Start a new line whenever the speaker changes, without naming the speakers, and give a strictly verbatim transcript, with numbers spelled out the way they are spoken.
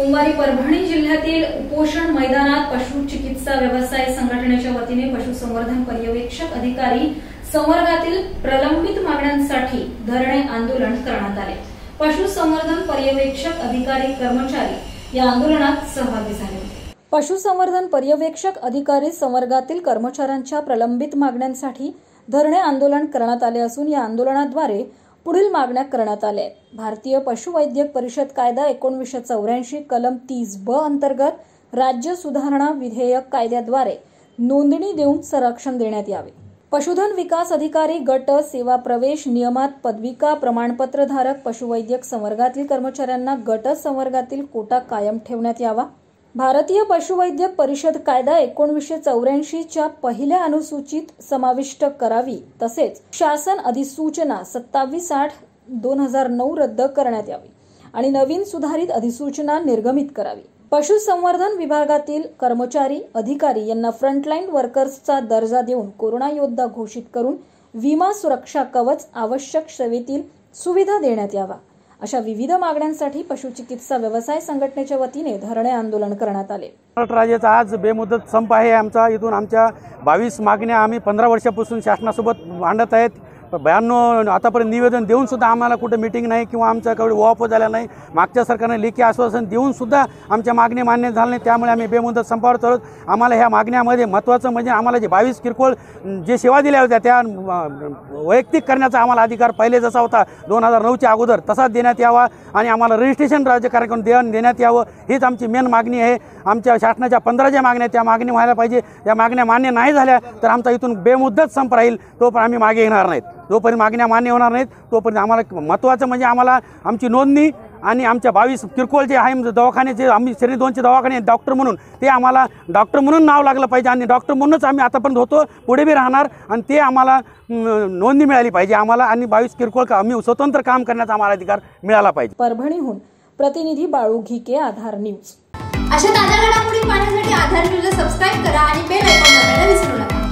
सोमवारी परभणी जिल्ह्यातील उपोषण मैदानात पशु चिकित्सा व्यवसाय संघटनेच्या वतीने पशुसंवर्धन पर्यवेक्षक अधिकारी संवर्गातील प्रलंबित मागण्यांसाठी धरणे आंदोलन करण्यात आले। पशुसंवर्धन पर्यवेक्षक अधिकारी कर्मचारी या आंदोलनात सहभागी झाले। पशुसंवर्धन पर्यवेक्षक अधिकारी संवर्गातील कर्मचाऱ्यांच्या प्रलंबित मागण्यांसाठी धरणे आंदोलन करण्यात आले असून या आंदोलनाद्वारे पुढील मागण्या करण्यात आल्या। भारतीय पशुवैद्यक परिषद कायदा एकोणीसशे चौऱ्याऐंशी कलम तीस ब अंतर्गत राज्य सुधारणा विधेयक कायद्याद्वारे नोंदणी देऊन संरक्षण देण्यात यावे। पशुधन विकास अधिकारी गट सेवा प्रवेश नियमात पदविका प्रमाणपत्र धारक पशुवैद्यक संवर्गातील कर्मचाऱ्यांना गट संवर्गातील कोटा कायम ठेवण्यात यावा। भारतीय पशुवैद्यक परिषद कायदा एकोणीसशे चौऱ्याऐंशी च्या पहिल्या अनुसूचित समाविष्ट करावी तसेच शासन अधिसूचना सत्तावीस आठ दोन हजार नऊ रद्द करण्यात यावी आणि नवीन सुधारित अधिसूचना निर्गमित करावी। पशुसंवर्धन विभागातील कर्मचारी अधिकारी यांना फ्रंटलाईन वर्कर्सचा दर्जा देऊन कोरोना योद्धा घोषित करून विमा सुरक्षा कवच आवश्यक सेवेतील सुविधा देण्यात यावा अशा विविध मागण्यांसाठी पशुचिकित्सा व्यवसाय संघटनेच्या वतीने धरणे आंदोलन करण्यात आले।
महाराष्ट्र राज्याचा आज बेमुदत संप आहे आमचा। इथून आमच्या बावीस मागण्या आम्ही पंधरा वर्षापासून शासनासोबत मांडत आहेत। ब्याण्णव आतापर्यंत निवेदन देऊन सुद्धा आम्हाला कुठे मीटिंग नाही किंवा आमच्याकडे वाप झाला नाही। मागच्या सरकारने लेखी आश्वासन देऊन सुद्धा आमच्या मागणी मान्य झाल्या नाही। त्यामुळे आम्ही बेमुदत संपावर चढत आम्हाला ह्या मागण्यामध्ये महत्त्वाचं म्हणजे आम्हाला जे बावीस किरकोळ जे सेवा दिल्या होत्या त्या वैयक्तिक करण्याचा आम्हाला अधिकार पहिले जसा होता दोन हजार नऊच्या अगोदर तसाच देण्यात यावा आणि आम्हाला रजिस्ट्रेशन राज्य कार्यक्रम देण देण्यात यावं हीच आमची मेन मागणी आहे। आमच्या शासनाच्या पंधरा ज्या मागण्या त्या मागणी व्हायला पाहिजे। त्या मागण्या मान्य नाही झाल्या तर आमचा इथून बेमुदत संप राहील। तोपर्यंत आम्ही मागे येणार नाहीत। जोपर्यंत मागण्या मान्य होणार नाहीत तोपर्यंत आम्हाला महत्त्वाचं म्हणजे आम्हाला आमची नोंदणी आणि आमच्या बावीस किरकोळ जे आहे दवाखाने जे आम्ही श्रेणी दोनचे दवाखाने डॉक्टर म्हणून ते आम्हाला डॉक्टर म्हणून नाव लागलं पाहिजे आणि डॉक्टर म्हणूनच आम्ही आतापर्यंत होतो पुढे बी राहणार आणि ते आम्हाला नोंदणी मिळाली पाहिजे आम्हाला आणि बावीस किरकोळ आम्ही स्वतंत्र काम करण्याचा आम्हाला अधिकार मिळाला पाहिजे।
परभणीहून प्रतिनिधी बाळू घिके, आधार न्यूज।
अशा ताज्या घडामोडी पाहण्यासाठी आधार न्यूजला सबस्क्राइब करा आणि बेल आयकॉन दाबायला विसरू नका।